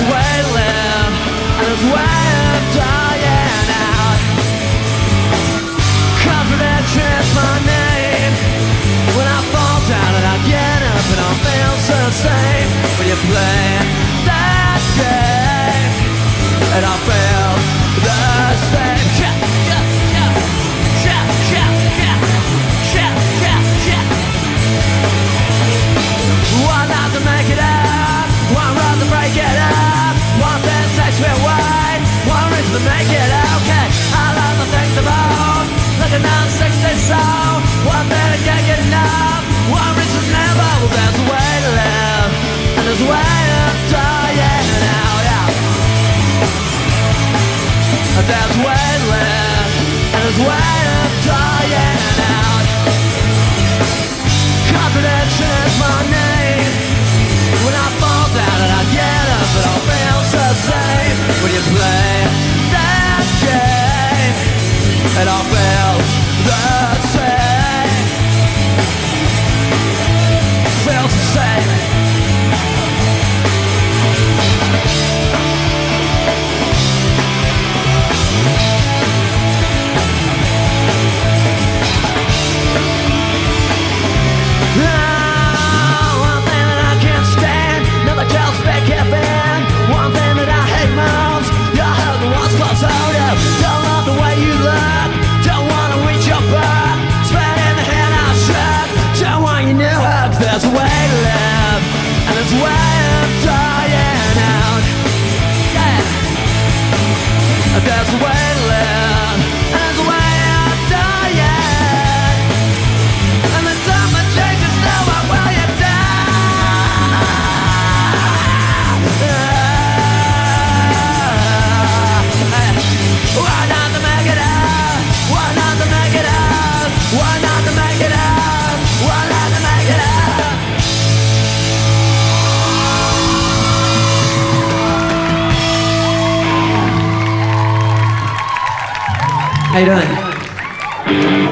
a way to live, and there's a way of dying out. Confidence is my name. When I fall down and I get up and I feel so same. When you play that game and I feel the same. One not to make it up, one run to break it up, one thing takes me away, one reason to make it okay. I love the things about looking down 60 so one thing I can't get enough, one reason's never. Well, there's a way to live, and there's a way of dying out, yeah. There's a way to live, and there's a way of dying out. Confidence is my name. When I fall down and I get up, it all feels the same. When you play that game, it all feels the same. Feels the same. One thing that I can't stand, never tells me Kevin. One thing that I hate most, your husband wants close hold up. Don't love the way you look, don't wanna reach your butt. Spread in the hand I shook, don't want your new hug. There's a way to live, and there's a way of dying out. Yeah. There's a way to live, and there's a way of dying. And the time that changes now, I will you die. Why not to make it up? Why not to make it up? Why not to make it up? Why not to make it up? How you doing?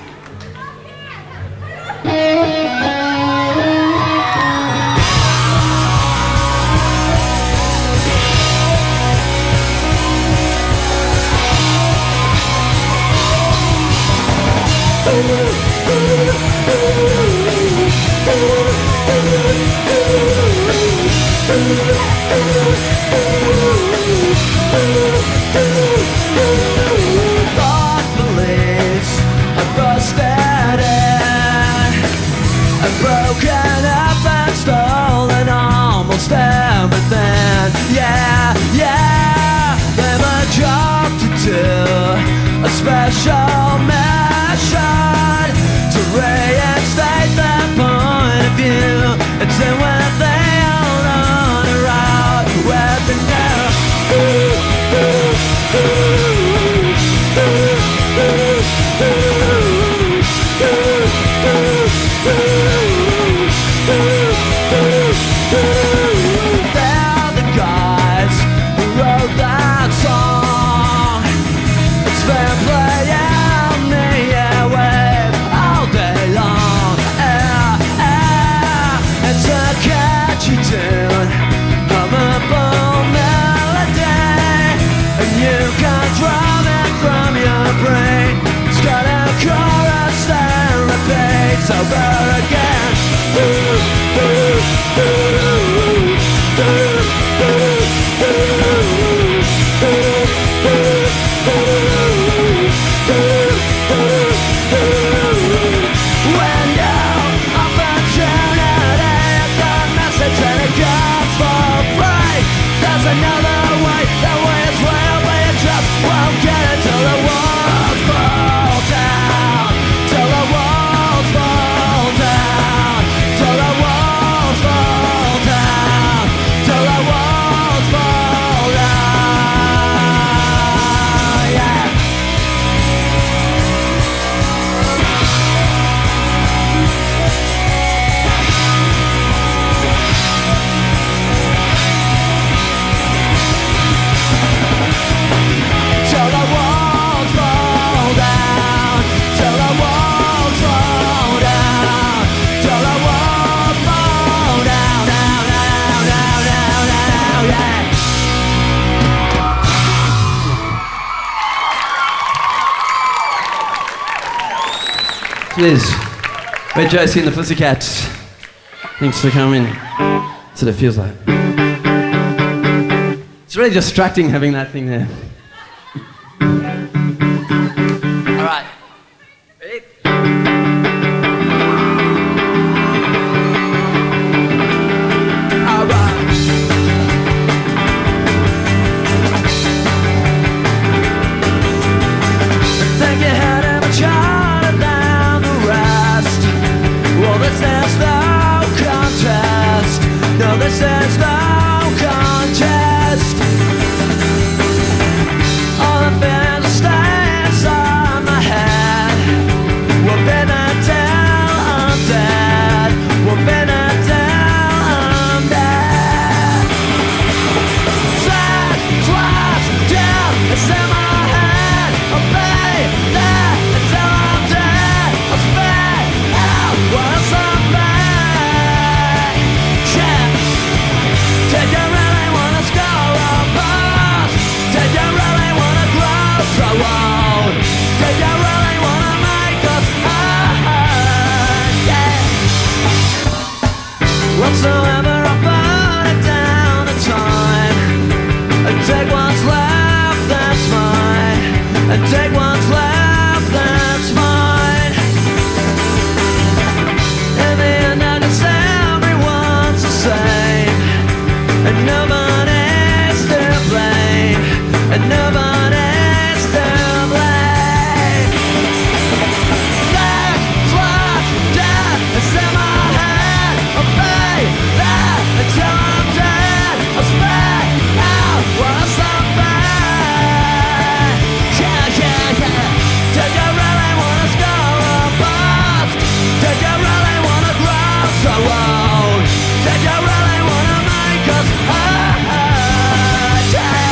God believes I'm busted in, I'm broken up and stolen almost everything. Yeah, yeah, they've a job to do, a special mission to reinstate their point of view. It's in when they all on a route with the new. They're the guys who wrote that song. It's been playing the airwave all day long. It's a catchy tune, hummable melody, and you can drum it from your brain. It's got a chorus that repeats over again. When you opportunity, the message and it comes for free. There's another way, that way is where we just won't get it till the walls fall down, till the walls fall down, till the walls fall down, till Liz, we're Josie and the Pussycats. Thanks for coming. That's what it feels like. It's really distracting having that thing there. All right. Ready? All right. Think you had him a charter down the rest. Well, this is no contest. No, this is no contest. All the fears stays on my head. We'll been until I'm dead. We'll been until I'm dead. Slash, twice, down, it's in my head. I'll be there until I'm dead. I'll spit out what's on me. Yeah. Did you really wanna score a pass? Did you really wanna grow so old? Did you really wanna make us hurt? Yeah. Whatsoever I put it down to time, and take what's left, that's mine. And take what's left, that's mine. In the end, I guess everyone's the same, and nobody's to blame, and nobody's to blame. That's what death is in my head. I'll be there until I'm dead. I'll spit out what's on me. Yeah, yeah, yeah. Did you really wanna score a bust? Did you really wanna grow so old? Did you really wanna make us hurt? Yeah.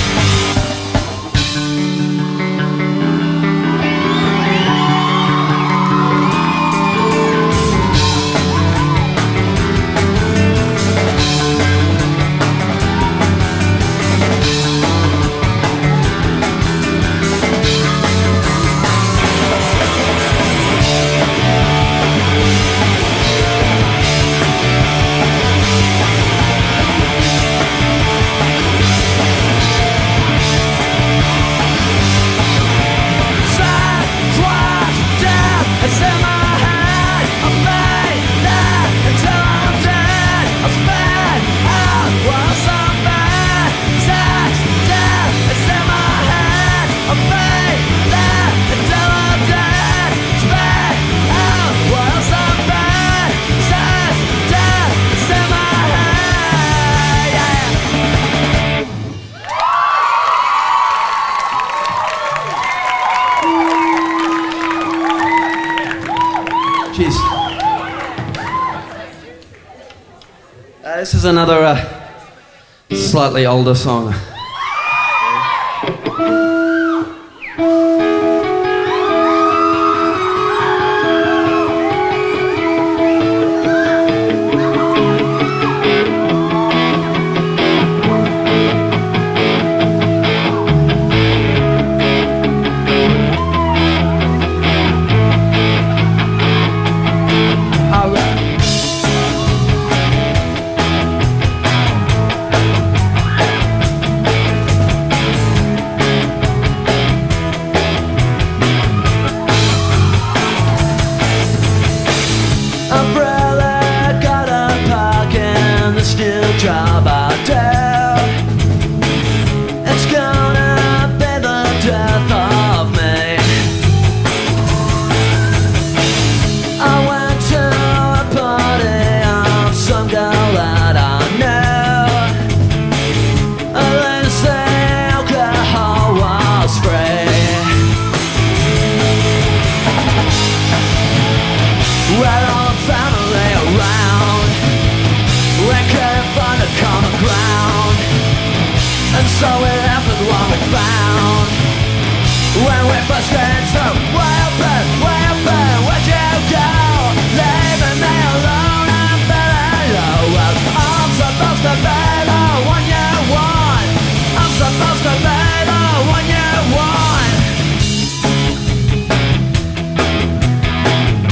It's in my head. I'll be there until I'm dead. I'll spit out what's on me. Sex, death, it's in my head. I'll be there until I'm dead. Spit out what's on me. Sex, death, it's in my head. Yeah. Cheers. This is another slightly older song. Alright. Umbrella got a park in this new job I do. It's gonna be the death of me. I went to a party of some girl that I knew. They say alcohol was free. We're all family around. We couldn't find a common ground, and so we left with what we found. When we first came through, where where'd you go? Leaving me alone and feeling low. Well, I'm supposed to be the one you want. I'm supposed to be the one you want.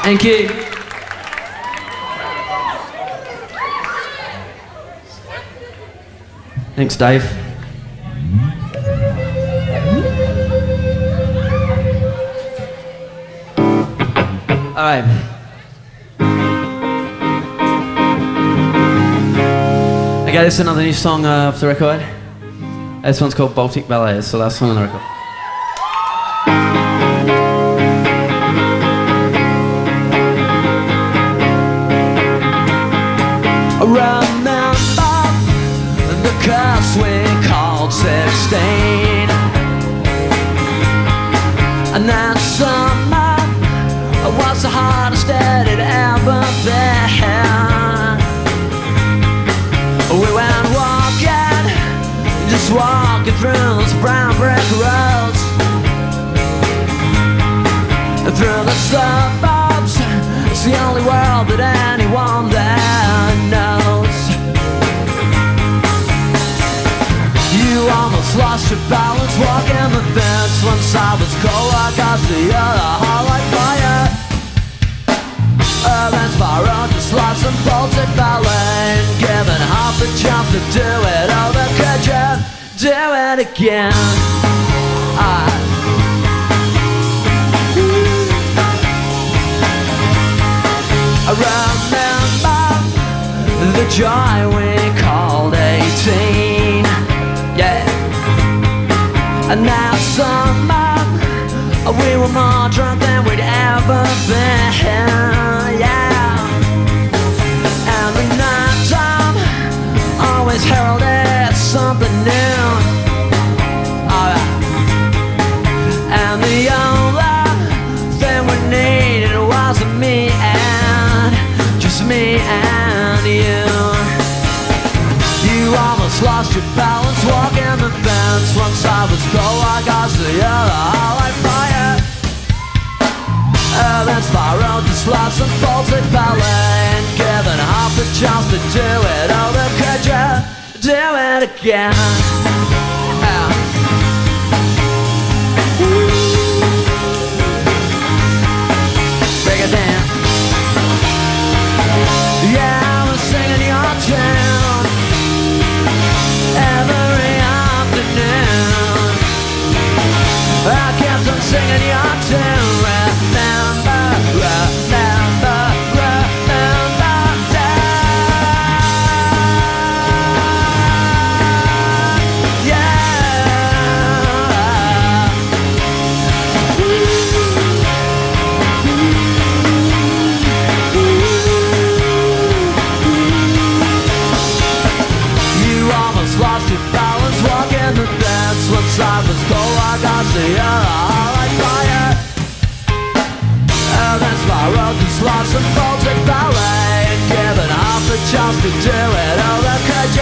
Thank you. Thanks, Dave. All right. Okay, this is another new song off the record. This one's called Baltic Ballet. It's the last song on the record. Remember the curse we called 16, and that summer was the hardest it had ever been. We went walking, just walking through those brown brick roads, through the suburbs. It's the only world that anyone there knows. You almost lost your balance walking the fence. One side was cold like ice, the other hot like fire. That's far out, just lost some Baltic ballet, given half a chance to do it over. Could you do it again? I remember the joy we called 18, yeah. And that summer we were more drunk than we'd ever been, yeah. And the night time always heralded something new, and the only thing we needed was me and just me and you. You almost lost your balance walking the fence. One side was cold like ice, the other hot like fire. Then spiraled, just lost some Baltic ballet, and given half a chance to do it over. Could you do it again? Break it down. Yeah, I was singing your tune every afternoon. I kept on singing your tune. Remember, remember, remember that. Yeah. You almost lost your balance walking the dance. One side was cold like ice, the other hot like fire. Then spiral, just lost some Baltic ballet, and given half a chance to do it over. Could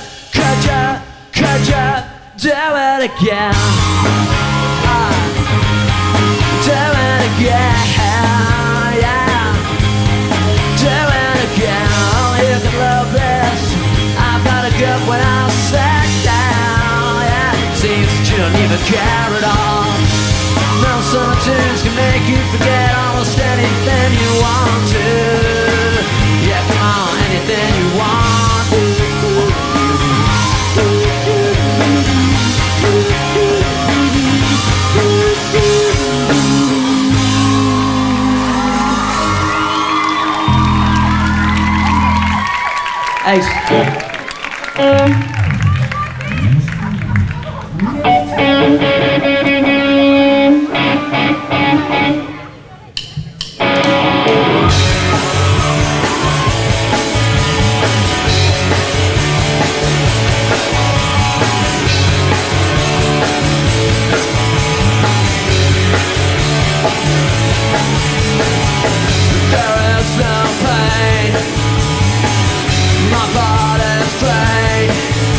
you do it again? Do it again, yeah. Do it again. Oh, you can love this. I've got a good when I sit down, yeah. It seems that you don't even care at all. No songs can make you forget almost anything you want to. Yeah, come on, anything you want to. Ace. There is no pain, my body's drained.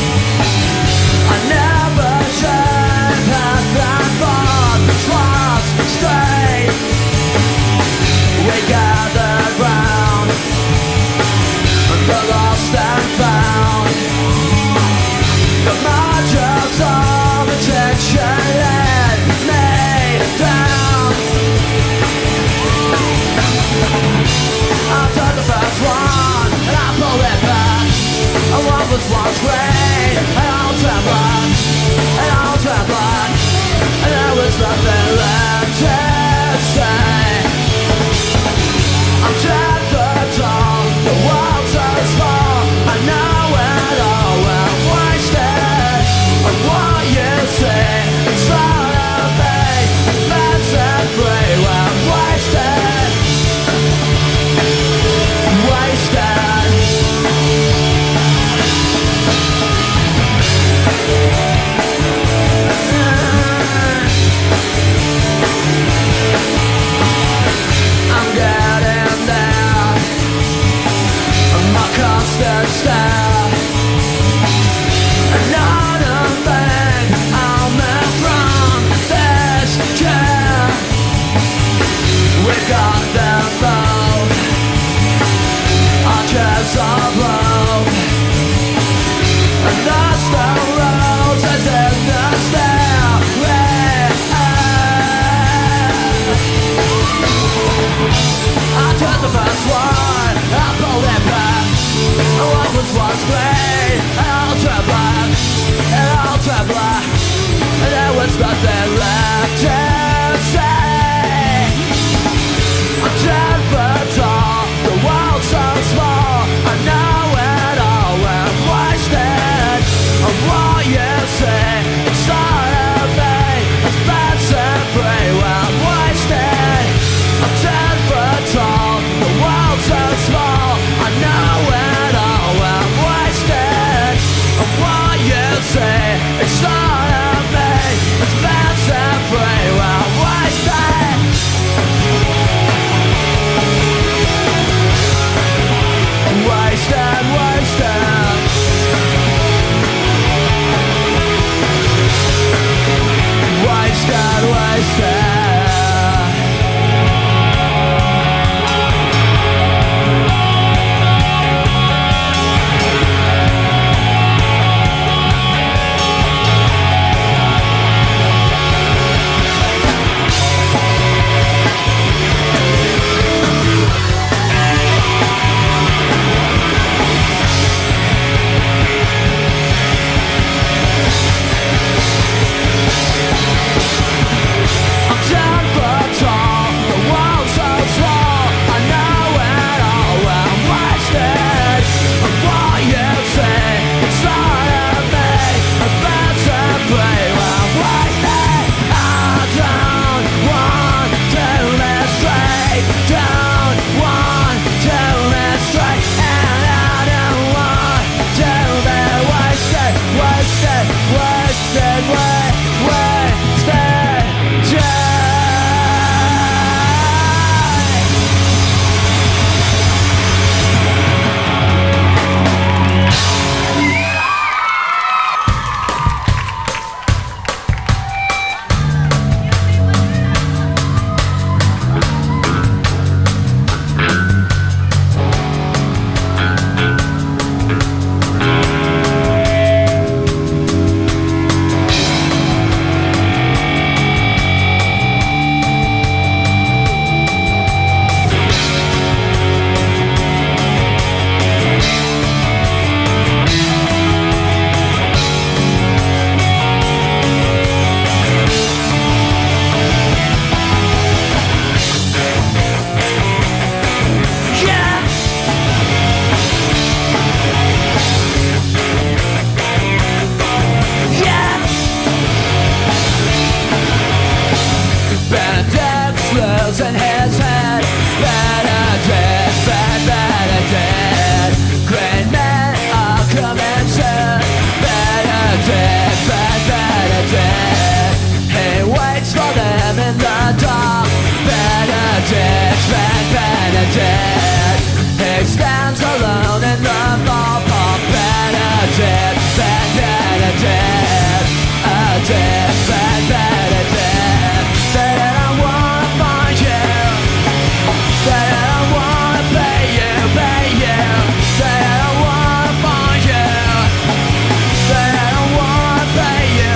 Benedict's losing his head. Benedict, Benedict, great men are coming soon. Benedict, Benedict, he waits for them in the dark. Benedict, Benedict, he stands alone in the ballpark. Benedict, Benedict, Benedict, Benedict, that I wanna find you, that I wanna pay you, that I wanna find you, that I wanna pay you,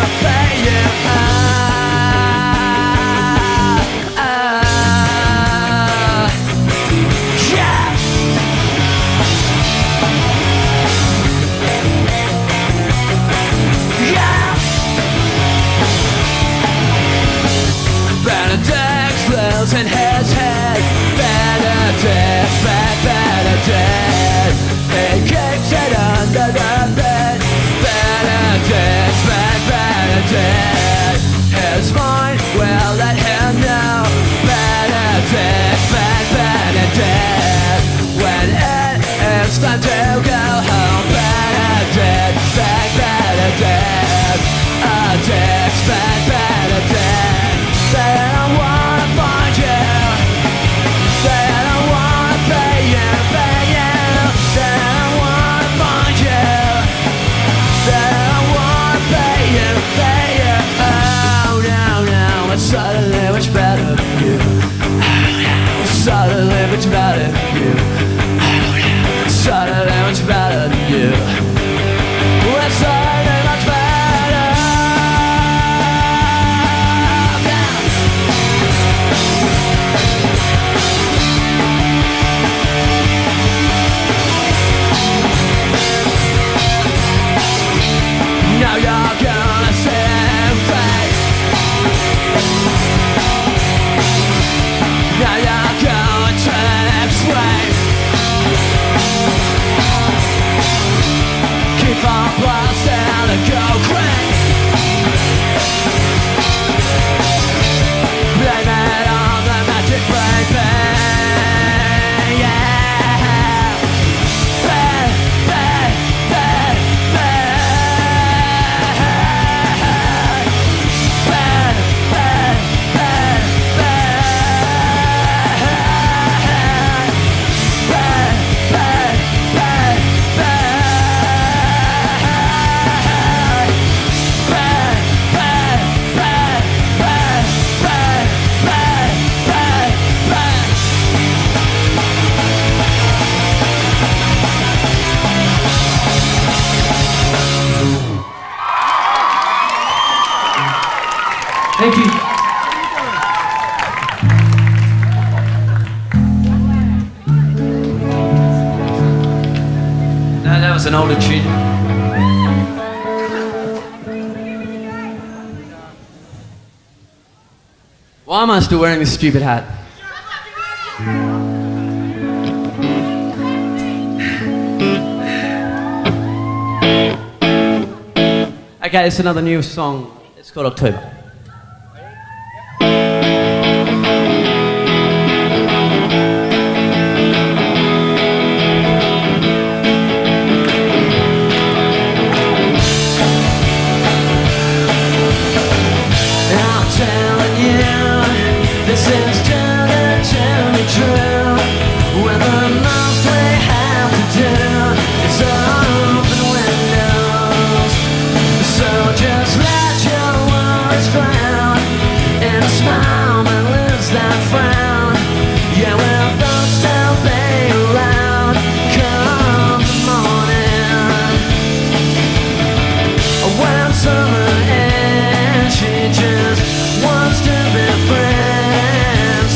yeah. Benedict's losing his head. Benedict, Benedict, he keeps it under the bed. Benedict, Benedict, his mind will let him know. Benedict, Benedict, when it is time to go home. Benedict, Benedict, Benedict, Benedict, that I wanna find you, that I wanna pay you, that I wanna find you, that I wanna pay you, oh no, it's suddenly much better for you, oh no, it's suddenly much better for you, oh no, it's suddenly much better than you, it's suddenly much better. Now you're gonna save face. Now you're going to explain. Keep on blasting and go crazy. Blame it on the magic brain pain, yeah. Bad, bad, bad, bad. Thank you. No, that was an older tune. Why am I still wearing this stupid hat? Okay, it's another new song. It's called October. This is too true. When the most we have to do is open windows. So just let your worries drown in a smile that lose that frown. Yeah, we'll both still be around come the morning. When summer ends, she just wants to be friends.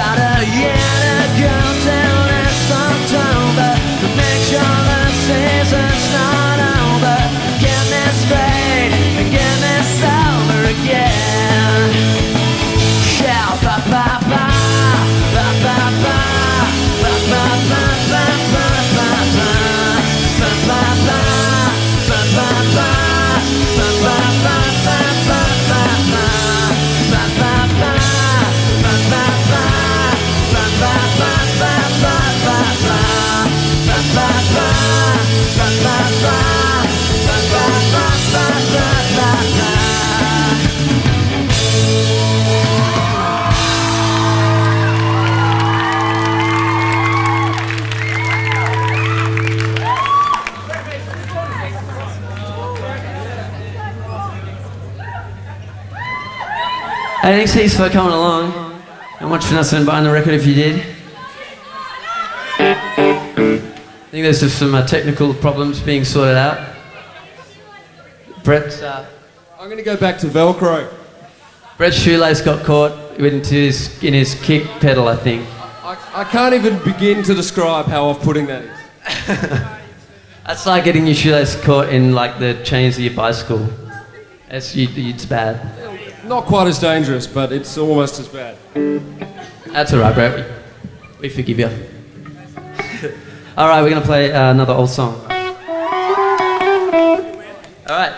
about a year to go till next October to make sure the season's not over. Get me straight and get me sober again. Yeah, ba ba ba ba ba ba ba ba ba ba ba ba ba ba ba ba ba ba. Hey, thanks heaps for coming along and watching us and buying the record if you did. I think there's just some technical problems being sorted out. Brett's, I'm going to go back to Velcro. Brett's shoelace got caught in his kick pedal, I think. I can't even begin to describe how off-putting that is. That's like getting your shoelace caught in like the chains of your bicycle. It's bad. Not quite as dangerous, but it's almost as bad. That's alright, Brett. We forgive you. Alright, we're going to play another old song. Alright.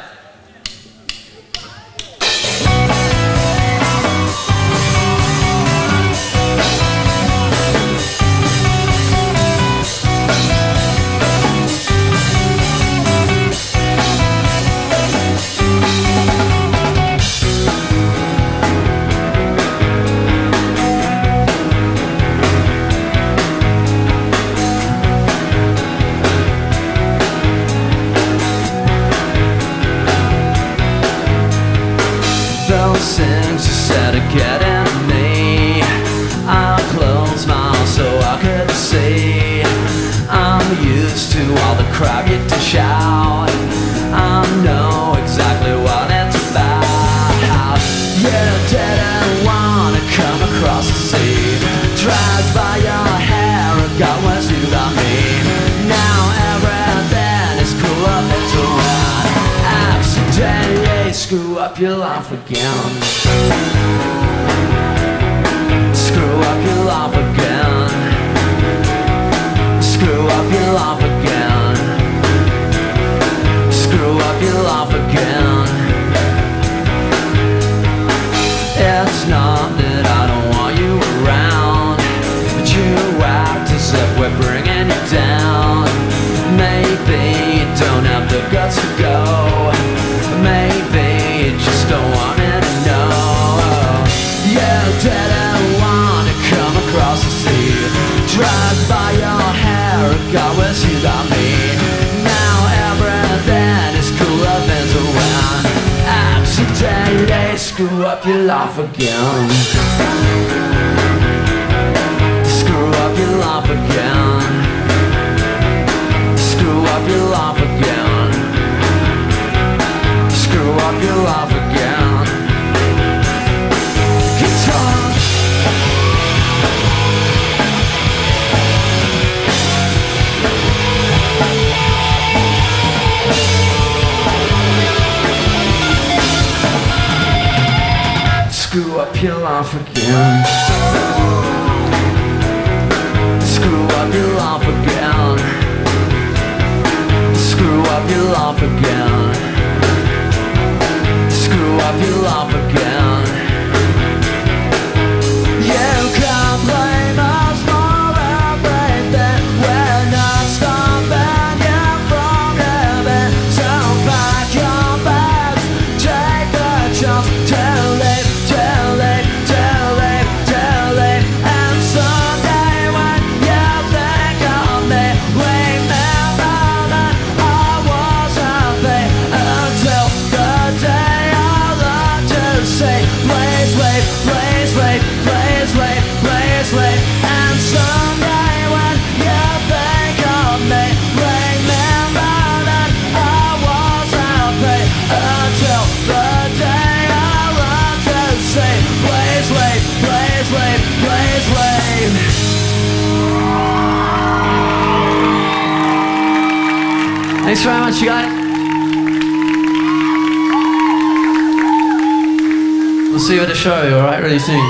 Those things you said are getting me. I closed my eyes so I could see. I'm used to all the crowd get to shout. I know exactly what it's about. You didn't want to come across the sea, dragged by your hair, regardless you got me. Now everything is cool up and around. Accidentally screw up your life again. Screw up your life again. Screw up your life again. Screw up your life again. It's not that I don't want you around, but you act as if we're bringing you down. Maybe you don't have the guts to go. Maybe you just don't want me to know. You didn't want to come across the sea, dragged by your hair, regardless you got me. Now everything is cool up and around. Accidentally screw up your life again. Screw up your life again. Screw up your life again. Screw up your life again. Guitar. Screw up your life again. Screw up your life again. Screw up your life again. Screw up your life again. You can't blame us for everything. We're not stopping you from living. So pack your bags, take the chance to live, to live, to live, to live. And someday when you think of me, remember that I was happy until the day I learned to say Thanks very much, you guys. We'll see you at the show, alright, really soon.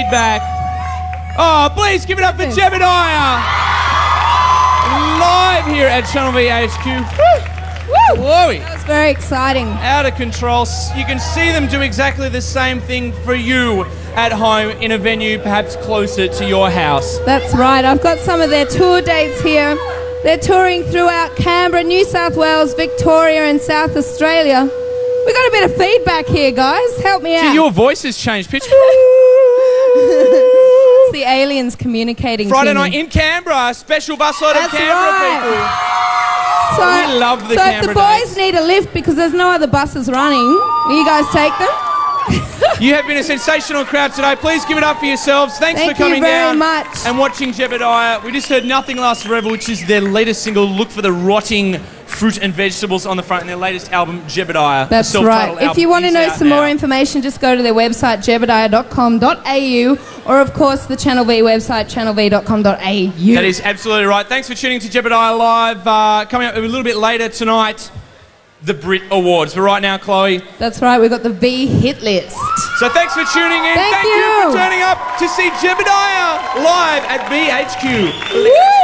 feedback. Oh, please give it up for Jebediah. Live here at Channel V HQ. Woo! Chloe. That was very exciting. Out of control. You can see them do exactly the same thing for you at home in a venue perhaps closer to your house. That's right. I've got some of their tour dates here. They're touring throughout Canberra, New South Wales, Victoria and South Australia. We got a bit of feedback here, guys. Help me out. Gee, your voice has changed pitch. It's the aliens communicating Friday to me. night in Canberra, special busload of That's Canberra right. people. So, We love the so if Canberra the boys dates. need a lift because there's no other buses running, will you guys take them? You have been a sensational crowd today. Please give it up for yourselves. Thanks Thank for coming you very down much. and watching Jebediah. We just heard Nothing Lasts Forever, which is their latest single. Look for the rotting fruit and vegetables on the front in their latest album, Jebediah. That's right. If you want to know some more information, just go to their website, jebediah.com.au, or of course the Channel V website, channelv.com.au. That is absolutely right. Thanks for tuning to Jebediah Live. Coming up a little bit later tonight, the Brit Awards. But right now, Chloe. That's right, we've got the V hit list. So thanks for tuning in. Thank you you for turning up to see Jebediah live at VHQ. Woo!